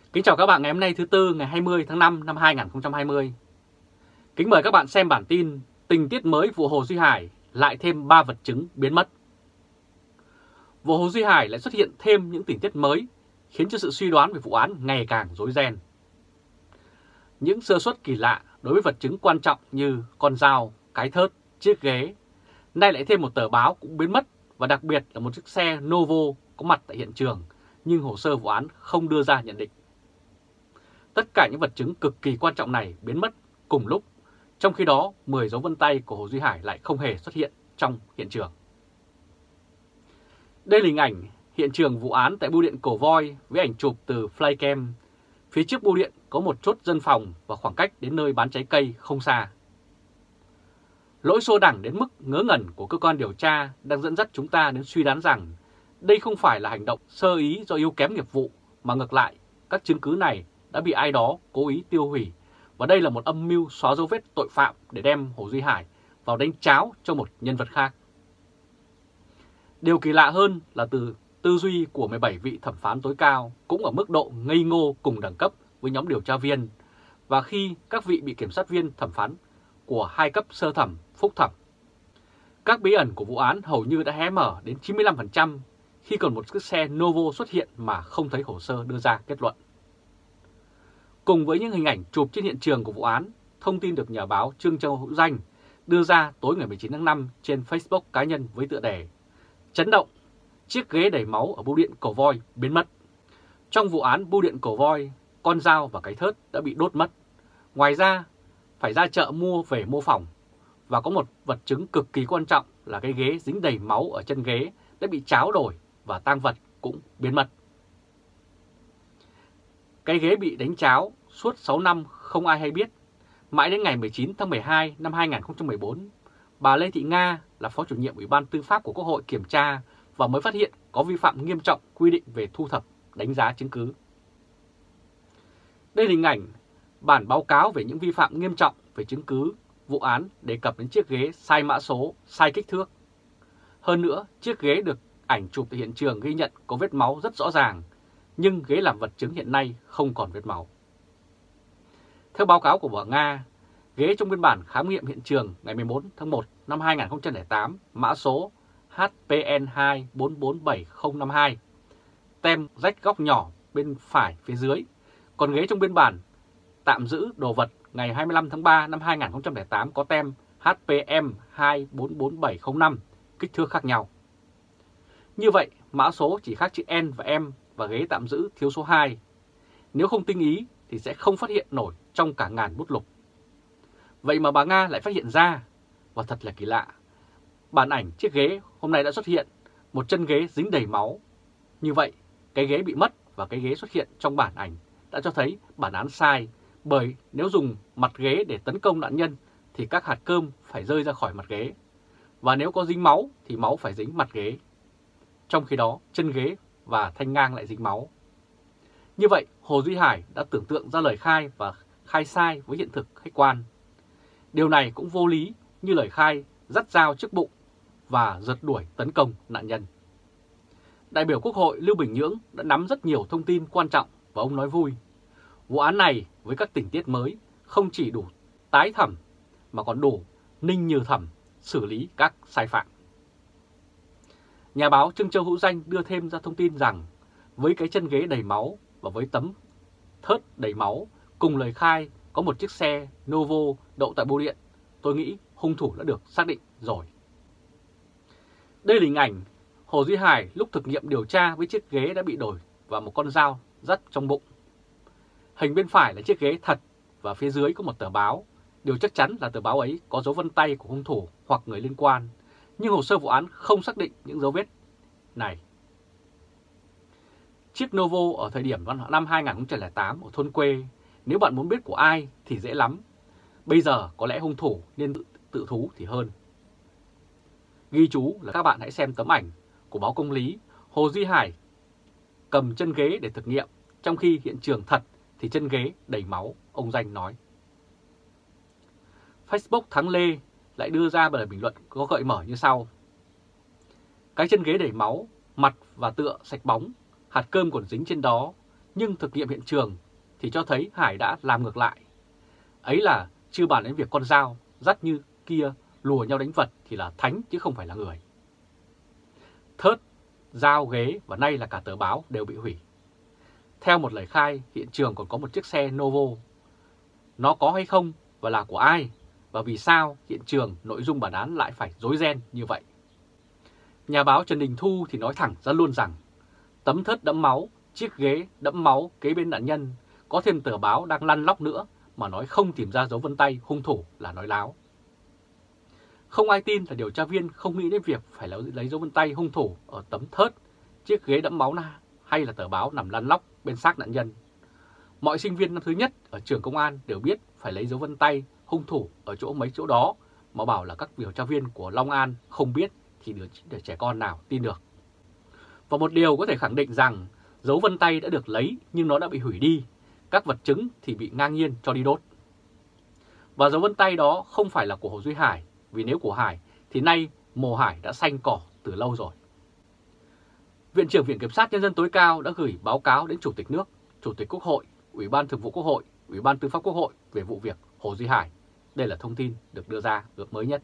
Kính chào các bạn ngày hôm nay thứ Tư ngày 20 tháng 5 năm 2020. Kính mời các bạn xem bản tin tình tiết mới vụ Hồ Duy Hải lại thêm 3 vật chứng biến mất. Vụ Hồ Duy Hải lại xuất hiện thêm những tình tiết mới khiến cho sự suy đoán về vụ án ngày càng rối ren. Những sơ suất kỳ lạ đối với vật chứng quan trọng như con dao, cái thớt, chiếc ghế, nay lại thêm một tờ báo cũng biến mất và đặc biệt là một chiếc xe Novo có mặt tại hiện trường nhưng hồ sơ vụ án không đưa ra nhận định. Tất cả những vật chứng cực kỳ quan trọng này biến mất cùng lúc, trong khi đó 10 dấu vân tay của Hồ Duy Hải lại không hề xuất hiện trong hiện trường. Đây là hình ảnh hiện trường vụ án tại bưu điện Cổ Voi với ảnh chụp từ flycam. Phía trước bưu điện có một chốt dân phòng và khoảng cách đến nơi bán trái cây không xa. Lỗi xô đẳng đến mức ngớ ngẩn của cơ quan điều tra đang dẫn dắt chúng ta đến suy đoán rằng đây không phải là hành động sơ ý do yếu kém nghiệp vụ, mà ngược lại, các chứng cứ này đã bị ai đó cố ý tiêu hủy và đây là một âm mưu xóa dấu vết tội phạm để đem Hồ Duy Hải vào đánh tráo cho một nhân vật khác. Điều kỳ lạ hơn là từ tư duy của 17 vị thẩm phán tối cao cũng ở mức độ ngây ngô cùng đẳng cấp với nhóm điều tra viên, và khi các vị bị kiểm sát viên thẩm phán của hai cấp sơ thẩm, phúc thẩm. Các bí ẩn của vụ án hầu như đã hé mở đến 95% khi còn một chiếc xe Novo xuất hiện mà không thấy hồ sơ đưa ra kết luận. Cùng với những hình ảnh chụp trên hiện trường của vụ án, thông tin được nhà báo Trương Châu Hữu Danh đưa ra tối ngày 19 tháng 5 trên Facebook cá nhân với tựa đề chấn động, chiếc ghế đầy máu ở bưu điện Cổ Voi biến mất. Trong vụ án bưu điện Cổ Voi, con dao và cái thớt đã bị đốt mất. Ngoài ra, phải ra chợ mua về mô phỏng. Và có một vật chứng cực kỳ quan trọng là cái ghế dính đầy máu ở chân ghế đã bị tráo đổi và tang vật cũng biến mất. Cái ghế bị đánh tráo suốt 6 năm không ai hay biết. Mãi đến ngày 19 tháng 12 năm 2014, bà Lê Thị Nga là Phó chủ nhiệm Ủy ban Tư pháp của Quốc hội kiểm tra và mới phát hiện có vi phạm nghiêm trọng quy định về thu thập, đánh giá chứng cứ. Đây là hình ảnh bản báo cáo về những vi phạm nghiêm trọng về chứng cứ vụ án đề cập đến chiếc ghế sai mã số, sai kích thước. Hơn nữa, chiếc ghế được ảnh chụp tại hiện trường ghi nhận có vết máu rất rõ ràng, nhưng ghế làm vật chứng hiện nay không còn vết máu. Theo báo cáo của bà Nga, ghế trong biên bản khám nghiệm hiện trường ngày 14 tháng 1 năm 2008, mã số HPN2447052, tem rách góc nhỏ bên phải phía dưới, còn ghế trong biên bản tạm giữ đồ vật ngày 25 tháng 3 năm 2008 có tem HPM2447005, kích thước khác nhau. Như vậy, mã số chỉ khác chữ N và M và ghế tạm giữ thiếu số 2. Nếu không tinh ý thì sẽ không phát hiện nổi trong cả ngàn bút lục. Vậy mà bà Nga lại phát hiện ra, và thật là kỳ lạ. Bản ảnh chiếc ghế hôm nay đã xuất hiện một chân ghế dính đầy máu. Như vậy, cái ghế bị mất và cái ghế xuất hiện trong bản ảnh đã cho thấy bản án sai, bởi nếu dùng mặt ghế để tấn công nạn nhân thì các hạt cơm phải rơi ra khỏi mặt ghế, và nếu có dính máu thì máu phải dính mặt ghế. Trong khi đó, chân ghế và thanh ngang lại dính máu. Như vậy, Hồ Duy Hải đã tưởng tượng ra lời khai và khai sai với hiện thực khách quan. Điều này cũng vô lý như lời khai dắt dao trước bụng và rượt đuổi tấn công nạn nhân. Đại biểu Quốc hội Lưu Bình Nhưỡng đã nắm rất nhiều thông tin quan trọng và ông nói vui. Vụ án này với các tình tiết mới không chỉ đủ tái thẩm mà còn đủ ninh như thẩm xử lý các sai phạm. Nhà báo Trương Châu Hữu Danh đưa thêm ra thông tin rằng với cái chân ghế đầy máu và với tấm thớt đầy máu cùng lời khai có một chiếc xe Novo đậu tại bưu điện, tôi nghĩ hung thủ đã được xác định rồi. Đây là hình ảnh Hồ Duy Hải lúc thực nghiệm điều tra với chiếc ghế đã bị đổi và một con dao dắt trong bụng. Hình bên phải là chiếc ghế thật và phía dưới có một tờ báo. Điều chắc chắn là tờ báo ấy có dấu vân tay của hung thủ hoặc người liên quan, nhưng hồ sơ vụ án không xác định những dấu vết này. Chiếc Novo ở thời điểm năm 2008 ở thôn quê, nếu bạn muốn biết của ai thì dễ lắm. Bây giờ có lẽ hung thủ nên tự thú thì hơn. Ghi chú là các bạn hãy xem tấm ảnh của báo Công lý, Hồ Duy Hải cầm chân ghế để thực nghiệm, trong khi hiện trường thật thì chân ghế đầy máu, ông Danh nói. Facebook Thắng Lê lại đưa ra bài bình luận có gợi mở như sau. Cái chân ghế đầy máu, mặt và tựa sạch bóng, hạt cơm còn dính trên đó, nhưng thực nghiệm hiện trường thì cho thấy Hải đã làm ngược lại. Ấy là chưa bàn đến việc con dao dắt như kia lùa nhau đánh vật thì là thánh chứ không phải là người. Thớt, dao, ghế và nay là cả tờ báo đều bị hủy. Theo một lời khai, hiện trường còn có một chiếc xe Novo. Nó có hay không và là của ai? Và vì sao hiện trường nội dung bản án lại phải rối ren như vậy? Nhà báo Trần Đình Thu thì nói thẳng ra luôn rằng tấm thớt đẫm máu, chiếc ghế đẫm máu kế bên nạn nhân, có thêm tờ báo đang lăn lóc nữa mà nói không tìm ra dấu vân tay hung thủ là nói láo. Không ai tin là điều tra viên không nghĩ đến việc phải lấy dấu vân tay hung thủ ở tấm thớt, chiếc ghế đẫm máu hay là tờ báo nằm lăn lóc bên xác nạn nhân. Mọi sinh viên năm thứ nhất ở trường công an đều biết phải lấy dấu vân tay hung thủ ở chỗ mấy chỗ đó, mà bảo là các điều tra viên của Long An không biết thì đứa trẻ con nào tin được. Và một điều có thể khẳng định rằng dấu vân tay đã được lấy nhưng nó đã bị hủy đi, các vật chứng thì bị ngang nhiên cho đi đốt. Và dấu vân tay đó không phải là của Hồ Duy Hải, vì nếu của Hải thì nay mồ Hải đã xanh cỏ từ lâu rồi. Viện trưởng Viện Kiểm sát Nhân dân tối cao đã gửi báo cáo đến Chủ tịch nước, Chủ tịch Quốc hội, Ủy ban Thường vụ Quốc hội, Ủy ban Tư pháp Quốc hội về vụ việc Hồ Duy Hải. Đây là thông tin được đưa ra mới nhất.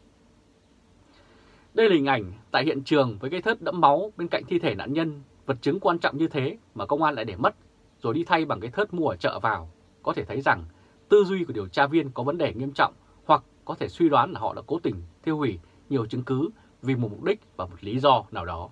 Đây là hình ảnh tại hiện trường với cái thớt đẫm máu bên cạnh thi thể nạn nhân, vật chứng quan trọng như thế mà công an lại để mất, rồi đi thay bằng cái thớt mua ở chợ vào. Có thể thấy rằng tư duy của điều tra viên có vấn đề nghiêm trọng, hoặc có thể suy đoán là họ đã cố tình tiêu hủy nhiều chứng cứ vì một mục đích và một lý do nào đó.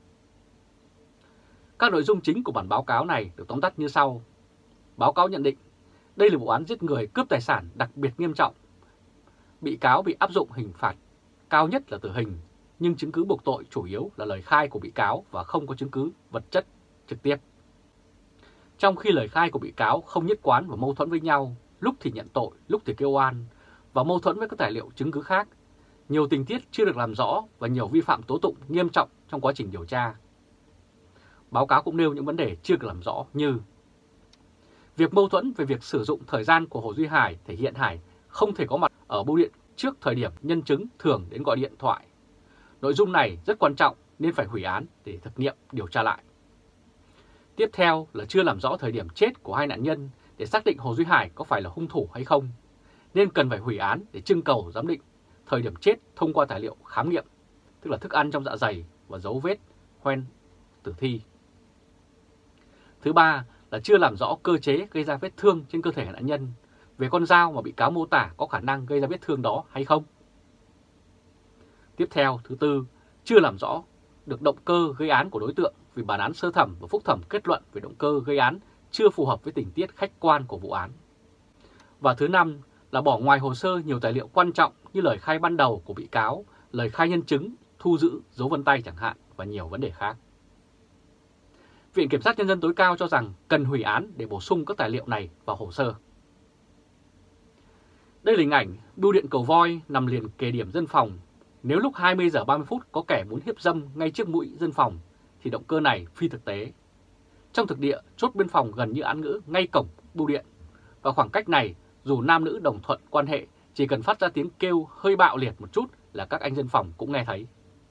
Các nội dung chính của bản báo cáo này được tóm tắt như sau. Báo cáo nhận định, đây là vụ án giết người cướp tài sản đặc biệt nghiêm trọng. Bị cáo bị áp dụng hình phạt cao nhất là tử hình, nhưng chứng cứ buộc tội chủ yếu là lời khai của bị cáo và không có chứng cứ vật chất trực tiếp. Trong khi lời khai của bị cáo không nhất quán và mâu thuẫn với nhau, lúc thì nhận tội, lúc thì kêu oan, và mâu thuẫn với các tài liệu chứng cứ khác, nhiều tình tiết chưa được làm rõ và nhiều vi phạm tố tụng nghiêm trọng trong quá trình điều tra. Báo cáo cũng nêu những vấn đề chưa được làm rõ như việc mâu thuẫn về việc sử dụng thời gian của Hồ Duy Hải thể hiện Hải không thể có mặt ở bưu điện trước thời điểm nhân chứng thường đến gọi điện thoại. Nội dung này rất quan trọng nên phải hủy án để thực nghiệm điều tra lại. Tiếp theo là chưa làm rõ thời điểm chết của hai nạn nhân để xác định Hồ Duy Hải có phải là hung thủ hay không, nên cần phải hủy án để trưng cầu giám định thời điểm chết thông qua tài liệu khám nghiệm, tức là thức ăn trong dạ dày và dấu vết hoen tử thi. Thứ ba là chưa làm rõ cơ chế gây ra vết thương trên cơ thể nạn nhân, về con dao mà bị cáo mô tả có khả năng gây ra vết thương đó hay không. Tiếp theo, thứ tư, chưa làm rõ được động cơ gây án của đối tượng vì bản án sơ thẩm và phúc thẩm kết luận về động cơ gây án chưa phù hợp với tình tiết khách quan của vụ án. Và thứ năm là bỏ ngoài hồ sơ nhiều tài liệu quan trọng như lời khai ban đầu của bị cáo, lời khai nhân chứng, thu giữ dấu vân tay chẳng hạn và nhiều vấn đề khác. Viện Kiểm sát Nhân dân tối cao cho rằng cần hủy án để bổ sung các tài liệu này vào hồ sơ. Đây là hình ảnh bưu điện Cầu Voi nằm liền kề điểm dân phòng. Nếu lúc 20 giờ 30 phút có kẻ muốn hiếp dâm ngay trước mũi dân phòng thì động cơ này phi thực tế. Trong thực địa, chốt biên phòng gần như án ngữ ngay cổng bưu điện. Và khoảng cách này, dù nam nữ đồng thuận quan hệ, chỉ cần phát ra tiếng kêu hơi bạo liệt một chút là các anh dân phòng cũng nghe thấy.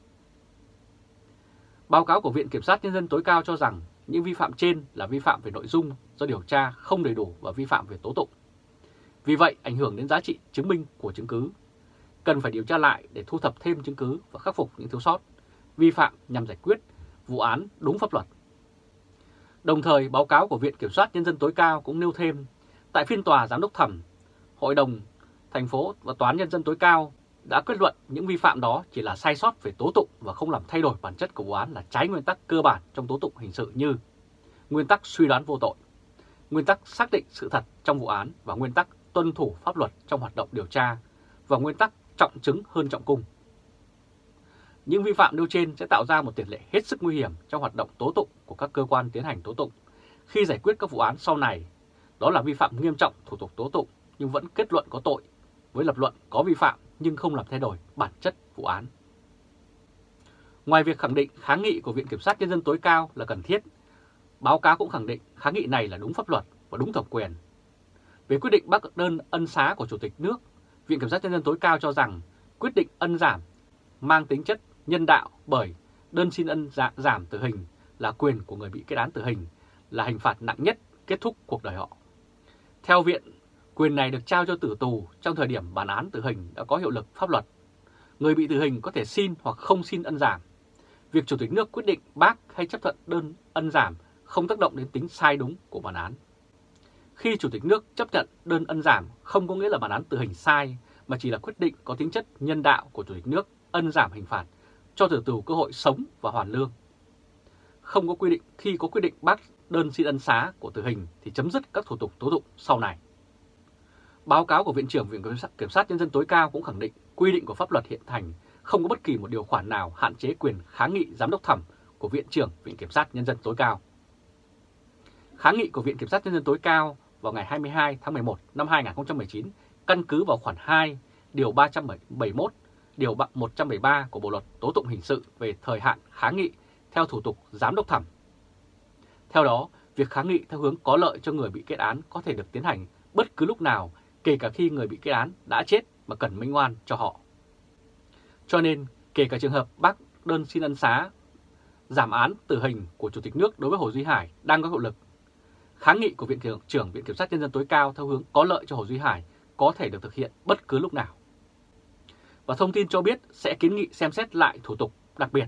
Báo cáo của Viện Kiểm sát Nhân dân tối cao cho rằng những vi phạm trên là vi phạm về nội dung do điều tra không đầy đủ và vi phạm về tố tụng. Vì vậy, ảnh hưởng đến giá trị chứng minh của chứng cứ. Cần phải điều tra lại để thu thập thêm chứng cứ và khắc phục những thiếu sót, vi phạm nhằm giải quyết vụ án đúng pháp luật. Đồng thời, báo cáo của Viện Kiểm sát Nhân dân tối cao cũng nêu thêm, tại phiên tòa giám đốc thẩm, Hội đồng thành phố và Tòa án Nhân dân tối cao đã kết luận những vi phạm đó chỉ là sai sót về tố tụng và không làm thay đổi bản chất của vụ án, là trái nguyên tắc cơ bản trong tố tụng hình sự như nguyên tắc suy đoán vô tội, nguyên tắc xác định sự thật trong vụ án và nguyên tắc tuân thủ pháp luật trong hoạt động điều tra và nguyên tắc trọng chứng hơn trọng cung. Những vi phạm nêu trên sẽ tạo ra một tiền lệ hết sức nguy hiểm trong hoạt động tố tụng của các cơ quan tiến hành tố tụng khi giải quyết các vụ án sau này. Đó là vi phạm nghiêm trọng thủ tục tố tụng nhưng vẫn kết luận có tội, với lập luận có vi phạm nhưng không làm thay đổi bản chất vụ án. Ngoài việc khẳng định kháng nghị của Viện Kiểm sát Nhân dân tối cao là cần thiết, báo cáo cũng khẳng định kháng nghị này là đúng pháp luật và đúng thẩm quyền. Về quyết định bác đơn ân xá của Chủ tịch nước, Viện Kiểm sát Nhân dân tối cao cho rằng quyết định ân giảm mang tính chất nhân đạo, bởi đơn xin ân giảm tử hình là quyền của người bị kết án tử hình, là hình phạt nặng nhất kết thúc cuộc đời họ. Theo Viện, quyền này được trao cho tử tù trong thời điểm bản án tử hình đã có hiệu lực pháp luật. Người bị tử hình có thể xin hoặc không xin ân giảm. Việc Chủ tịch nước quyết định bác hay chấp thuận đơn ân giảm không tác động đến tính sai đúng của bản án. Khi Chủ tịch nước chấp nhận đơn ân giảm không có nghĩa là bản án tử hình sai, mà chỉ là quyết định có tính chất nhân đạo của Chủ tịch nước ân giảm hình phạt, cho tử tù cơ hội sống và hoàn lương. Không có quy định khi có quyết định bác đơn xin ân xá của tử hình thì chấm dứt các thủ tục tố tụng sau này. Báo cáo của Viện trưởng Viện Kiểm sát Nhân dân tối cao cũng khẳng định quy định của pháp luật hiện hành không có bất kỳ một điều khoản nào hạn chế quyền kháng nghị giám đốc thẩm của Viện trưởng Viện Kiểm sát Nhân dân tối cao. Kháng nghị của Viện Kiểm sát Nhân dân tối cao vào ngày 22 tháng 11 năm 2019 căn cứ vào khoản 2, điều 371, điều 173 của Bộ luật Tố tụng hình sự về thời hạn kháng nghị theo thủ tục giám đốc thẩm. Theo đó, việc kháng nghị theo hướng có lợi cho người bị kết án có thể được tiến hành bất cứ lúc nào, kể cả khi người bị kết án đã chết mà cần minh oan cho họ. Cho nên, kể cả trường hợp bác đơn xin ân xá, giảm án tử hình của Chủ tịch nước đối với Hồ Duy Hải đang có hiệu lực, kháng nghị của Viện trưởng Viện Kiểm sát Nhân dân tối cao theo hướng có lợi cho Hồ Duy Hải có thể được thực hiện bất cứ lúc nào. Và thông tin cho biết sẽ kiến nghị xem xét lại thủ tục đặc biệt.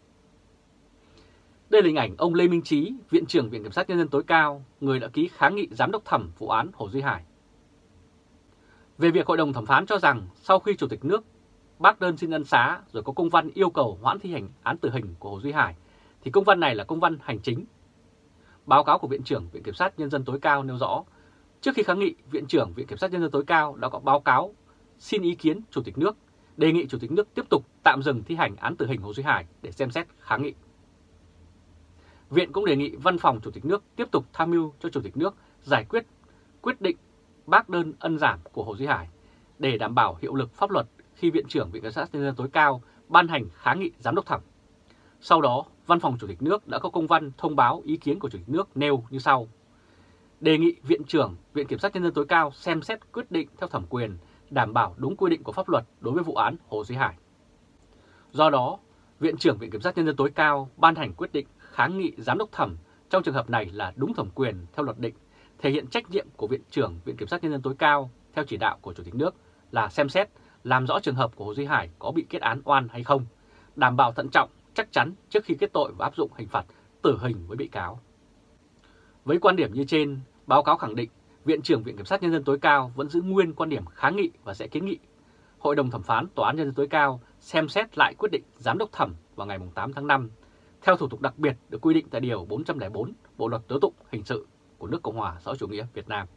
Đây là hình ảnh ông Lê Minh Trí, Viện trưởng Viện Kiểm sát Nhân dân tối cao, người đã ký kháng nghị giám đốc thẩm vụ án Hồ Duy Hải. Về việc Hội đồng thẩm phán cho rằng sau khi Chủ tịch nước bác đơn xin ân xá rồi có công văn yêu cầu hoãn thi hành án tử hình của Hồ Duy Hải, thì công văn này là công văn hành chính. Báo cáo của Viện trưởng Viện Kiểm sát Nhân dân tối cao nêu rõ, trước khi kháng nghị, Viện trưởng Viện Kiểm sát Nhân dân tối cao đã có báo cáo xin ý kiến Chủ tịch nước, đề nghị Chủ tịch nước tiếp tục tạm dừng thi hành án tử hình Hồ Duy Hải để xem xét kháng nghị. Viện cũng đề nghị Văn phòng Chủ tịch nước tiếp tục tham mưu cho Chủ tịch nước giải quyết định bác đơn ân giảm của Hồ Duy Hải để đảm bảo hiệu lực pháp luật khi Viện trưởng Viện Kiểm sát Nhân dân tối cao ban hành kháng nghị giám đốc thẩm. Sau đó, Văn phòng Chủ tịch nước đã có công văn thông báo ý kiến của Chủ tịch nước nêu như sau: đề nghị Viện trưởng Viện Kiểm sát Nhân dân tối cao xem xét quyết định theo thẩm quyền, đảm bảo đúng quy định của pháp luật đối với vụ án Hồ Duy Hải. Do đó, Viện trưởng Viện Kiểm sát Nhân dân tối cao ban hành quyết định kháng nghị giám đốc thẩm trong trường hợp này là đúng thẩm quyền theo luật định, thể hiện trách nhiệm của Viện trưởng Viện Kiểm sát Nhân dân tối cao theo chỉ đạo của Chủ tịch nước là xem xét, làm rõ trường hợp của Hồ Duy Hải có bị kết án oan hay không, đảm bảo thận trọng, chắc chắn trước khi kết tội và áp dụng hình phạt tử hình với bị cáo. Với quan điểm như trên, báo cáo khẳng định Viện trưởng Viện Kiểm sát Nhân dân tối cao vẫn giữ nguyên quan điểm kháng nghị và sẽ kiến nghị Hội đồng thẩm phán Tòa án Nhân dân tối cao xem xét lại quyết định giám đốc thẩm vào ngày 8 tháng 5 theo thủ tục đặc biệt được quy định tại Điều 404 Bộ Luật Tố tụng Hình sự của nước Cộng hòa xã hội chủ nghĩa Việt Nam.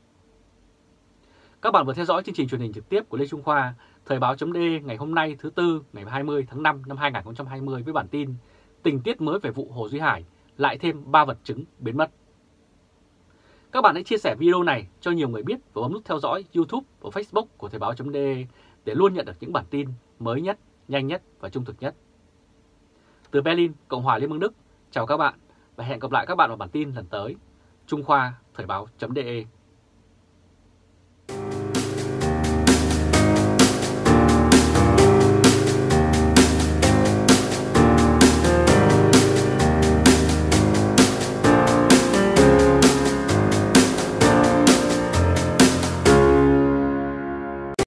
Các bạn vừa theo dõi chương trình truyền hình trực tiếp của Lê Trung Khoa, Thời báo.de ngày hôm nay thứ Tư ngày 20 tháng 5 năm 2020 với bản tin tình tiết mới về vụ Hồ Duy Hải, lại thêm 3 vật chứng biến mất. Các bạn hãy chia sẻ video này cho nhiều người biết và bấm nút theo dõi YouTube và Facebook của Thời báo.de để luôn nhận được những bản tin mới nhất, nhanh nhất và trung thực nhất. Từ Berlin, Cộng hòa Liên bang Đức, chào các bạn và hẹn gặp lại các bạn vào bản tin lần tới. Trung Khoa, Thời báo.de.